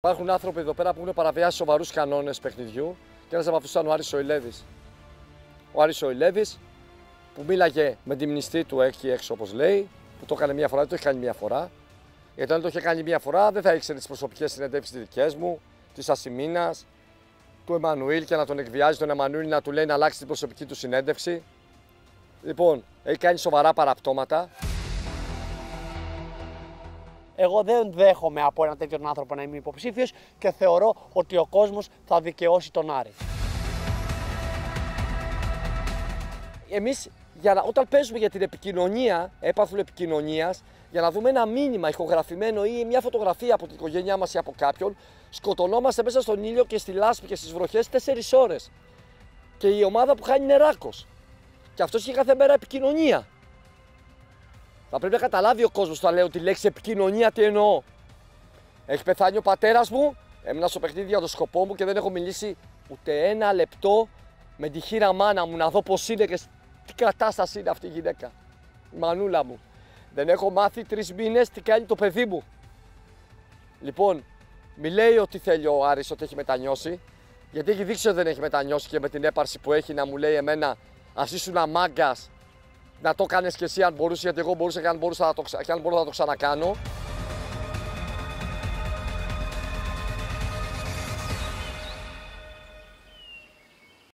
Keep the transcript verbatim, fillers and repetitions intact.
Υπάρχουν άνθρωποι εδώ πέρα που έχουν παραβιάσει σοβαρούς κανόνες παιχνιδιού και ένας από αυτούς ήταν ο Άρης Σοηλέδης. Ο Άρης Σοηλέδης που μίλαγε με τη μνηστή του εκεί έξω, όπως λέει, που το έκανε μία φορά, δεν το έχει κάνει μία φορά. Γιατί αν το είχε κάνει μία φορά, δεν θα ήξερε τις προσωπικές συνεντεύξεις δικές μου, της Ασημίνας, του Εμμανουήλ και να τον εκβιάζει τον Εμμανουήλ να του λέει να αλλάξει την προσωπική του συνέντευξη. Λοιπόν, έχει κάνει σοβαρά παραπτώματα. Εγώ δεν δέχομαι από έναν τέτοιον άνθρωπο να είμαι υποψήφιος και θεωρώ ότι ο κόσμος θα δικαιώσει τον Άρη. Εμείς για να, όταν παίζουμε για την επικοινωνία, έπαθλου επικοινωνίας, για να δούμε ένα μήνυμα ηχογραφημένο ή μια φωτογραφία από την οικογένειά μας ή από κάποιον, σκοτωνόμαστε μέσα στον ήλιο και στη λάσπη και στις βροχές τέσσερις ώρες. Και η ομάδα που χάνει είναι Ράκος. Και αυτός είχε κάθε μέρα επικοινωνία. Θα πρέπει να καταλάβει ο κόσμος όταν λέω τη λέξη επικοινωνία τι εννοώ. Έχει πεθάνει ο πατέρας μου, έμεινα στο παιχνίδι για τον σκοπό μου και δεν έχω μιλήσει ούτε ένα λεπτό με τη χείρα μάνα μου να δω πώς είναι και τι κατάσταση είναι αυτή η γυναίκα. Η μανούλα μου. Δεν έχω μάθει τρεις μήνες τι κάνει το παιδί μου. Λοιπόν, μη λέει ότι θέλει ο Άρης ότι έχει μετανιώσει, γιατί έχει δείξει ότι δεν έχει μετανιώσει και με την έπαρση που έχει να μου λέει εμένα ας ήσουν μάγκας να το κάνεις και εσύ αν μπορούσε, γιατί εγώ μπορούσα και αν μπορούσα να το, και αν μπορούσα να το ξανακάνω.